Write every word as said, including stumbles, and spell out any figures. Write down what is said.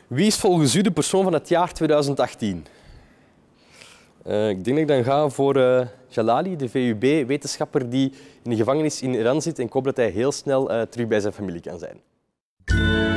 Wie is volgens u de persoon van het jaar tweeduizend achttien? Uh, ik denk dat ik dan ga voor uh, Jalali, de V U B-wetenschapper die in de gevangenis in Iran zit. En ik hoop dat hij heel snel uh, terug bij zijn familie kan zijn.